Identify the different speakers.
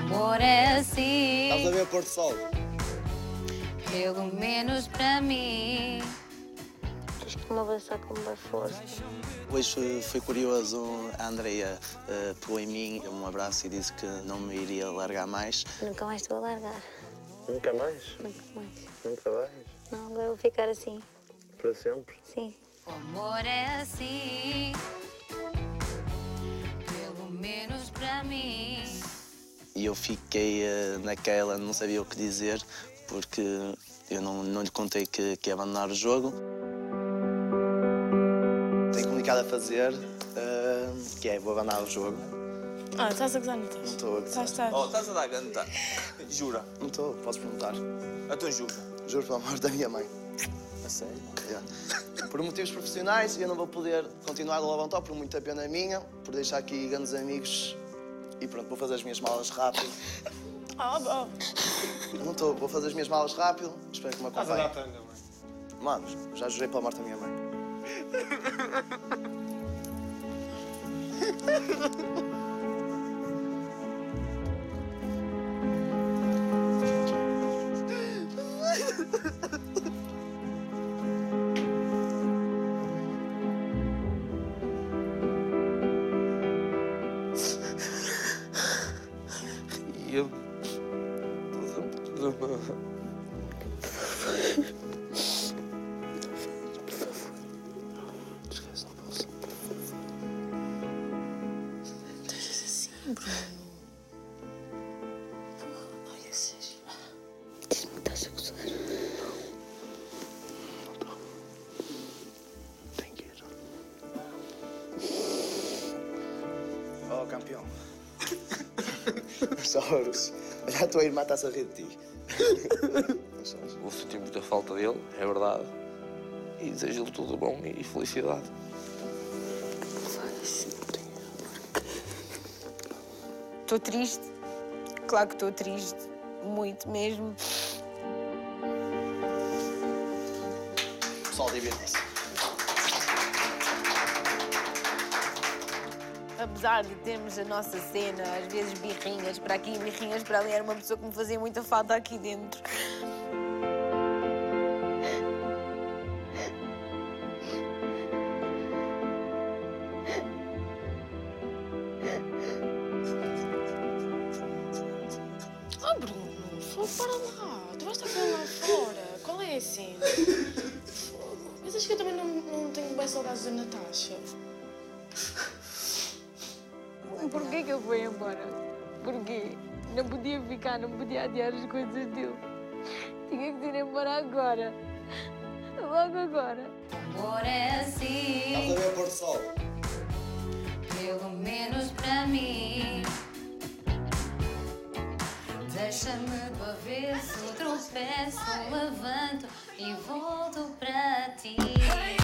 Speaker 1: amor é assim.
Speaker 2: Estás a ver Porto Sol?
Speaker 1: Pelo menos para mim.
Speaker 3: Costuma abraçar com boa força.
Speaker 2: Hoje foi curioso, a Andreia pegou em mim um abraço e disse que não me iria largar mais.
Speaker 3: Nunca mais te vou largar.
Speaker 4: Nunca mais?
Speaker 3: Nunca mais.
Speaker 4: Nunca mais?
Speaker 3: Não, agora eu vou ficar assim.
Speaker 4: Para sempre?
Speaker 3: Sim.
Speaker 1: O amor é assim. Pelo menos para mim.
Speaker 2: E eu fiquei naquela, não sabia o que dizer, porque eu não lhe contei que ia abandonar o jogo. Tenho comunicado a fazer, que é, vou abandonar o jogo.
Speaker 5: Ah, estás a gozar, não estás?
Speaker 2: Não estou a gozar.
Speaker 5: Estás.
Speaker 6: Oh, estás a dar ganda. Jura?
Speaker 2: Não estou, podes perguntar.
Speaker 6: Então jura.
Speaker 2: Juro pelo amor da minha mãe.
Speaker 6: A sério?
Speaker 2: Yeah. Por motivos profissionais, eu não vou poder continuar a levantar, por muita pena minha, por deixar aqui grandes amigos. E pronto, vou fazer as minhas malas rápido. Não estou, vou fazer as minhas malas rápido. Espero que me acompanhem.
Speaker 4: Estás a dar tanga, mãe.
Speaker 2: Mano, já jurei pela morte da minha mãe.
Speaker 4: E eu...
Speaker 2: Esquece, não posso.
Speaker 5: Estás assim, Bruno. Olha, Sérgio.
Speaker 3: Diz-me que estás a gozar.
Speaker 2: Não estou. Tenho que ir. Oh, campeão. Soros. Olha, a tua irmã está-se a rir de ti.
Speaker 4: Vou sentir muita falta dele, é verdade. E desejo-lhe tudo bom e felicidade.
Speaker 5: Estou triste. Claro que estou triste. Muito mesmo.
Speaker 2: Pessoal, divirtam-se.
Speaker 5: Apesar de termos a nossa cena, às vezes birrinhas para aqui, birrinhas para ali, era uma pessoa que me fazia muita falta aqui dentro. Oh, Bruno, para lá. Tu vais estar com lá fora. Qual é a cena? Pensas que eu também não tenho bem saudades da Natasha? Porquê que eu fui embora? Porquê? Não podia ficar, não podia adiar as coisas dele. Tinha que ir embora agora. Logo agora.
Speaker 1: O amor é assim.
Speaker 2: Estás a ver Porto Sol?
Speaker 1: Pelo menos para mim. Deixa-me para ver se eu tropeço, levanto e volto para ti.